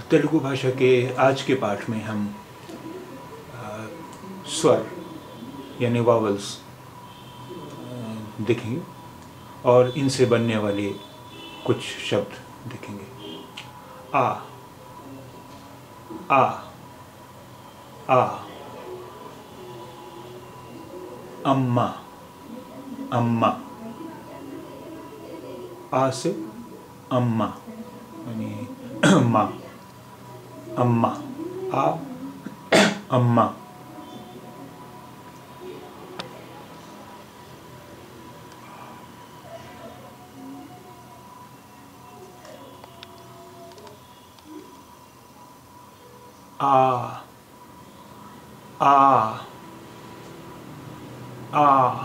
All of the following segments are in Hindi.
तेलुगु भाषा के आज के पाठ में हम स्वर यानी वावल्स देखेंगे और इनसे बनने वाले कुछ शब्द देखेंगे। आ आ आ, अम्मा अम्मा, आ से अम्मा यानी माँ, अम्मा, आ अम्मा। आ आ आ,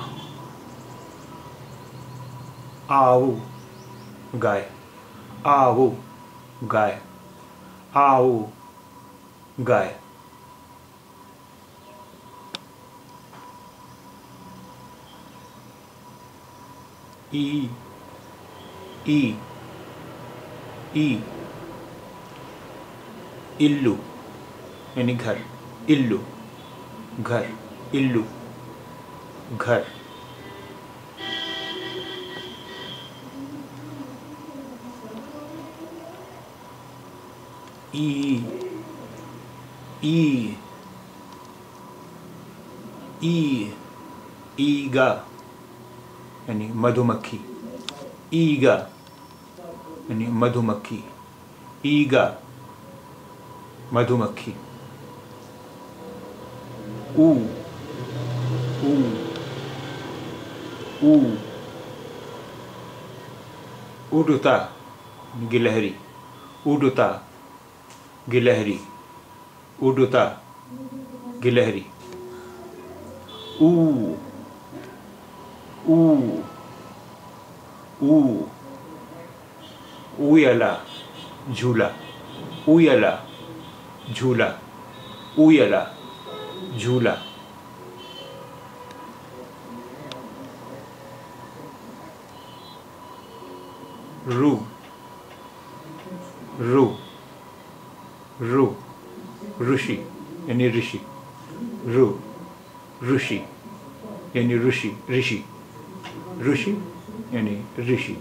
आओ गाय, आओ गाय, आओ गाय। ई ई ई, इल्लू यानी घर, इल्लू घर, इल्लू घर। ई ई ई, ईगा यानी मधुमक्खी, ईगा यानी मधुमक्खी, ईगा मधुमक्खी। ऊ ऊ ऊ, उड़ता गिलहरी, उड़ता गिलहरी, उड़ता गिलहरी। ऊ ऊ ऊ, उयला झूला, उयला झूला, उयला झूला। रू रू रू, ऋषि यानी ऋषि, रू ऋषि यानी ऋषि, ऋषि ऋषि यानी ऋषि।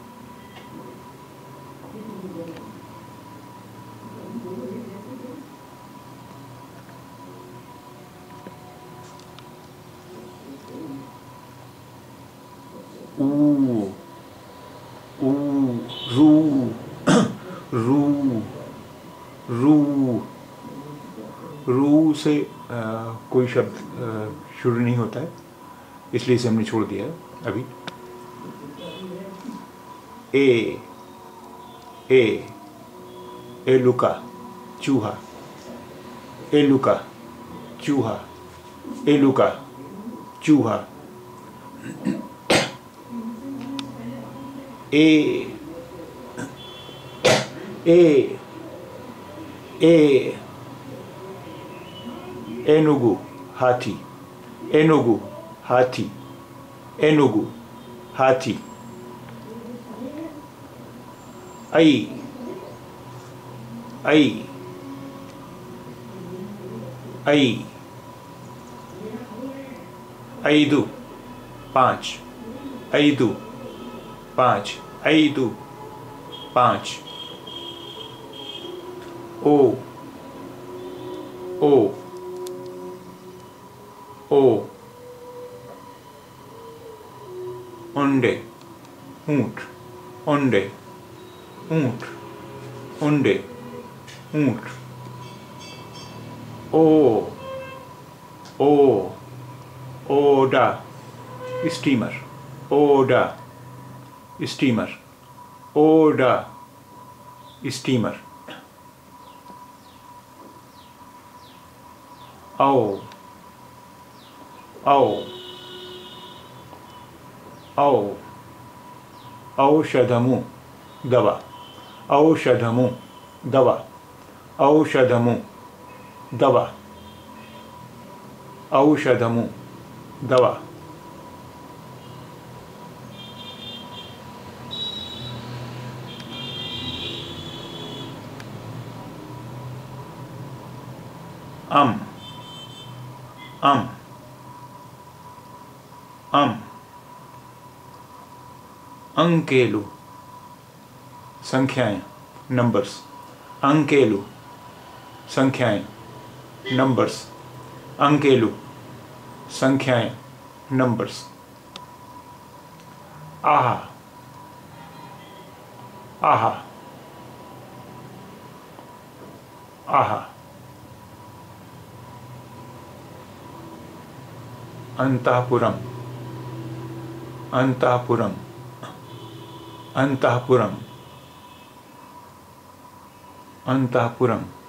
ऊ ऊ, रू रू रू, रू से कोई शब्द शुरू नहीं होता है, इसलिए इसे हमने छोड़ दिया है अभी। ए ए, एलुका चूहा, एलुका चूहा, एलुका चूहा। ए ए ए, एनुगु हाथी, एनुगु हाथी, एनुगु हाथी। आई आई आई, ಐದು पाँच, ಐದು पाँच, ಐದು पाँच। ओ ओ ओ, ओंडे ऊंट, ओंडे ऊंट, ओंडे ऊंट। ओ ओ, ओडा स्टीमर, ओडा स्टीमर, ओडा स्टीमर। आओ आओ आओ, औषधमु दवा, औषधमु दवा, औषधमु दवा, औषधमु दवा। अम अम अम अंकेलु संख्याएं नंबर्स अंकेलु संख्याएं नंबर्स अंकेलु संख्याएं नंबर्स आहा आहा आहा अंतःपुरम अंतःपुरम अंतःपुरम अंतःपुरम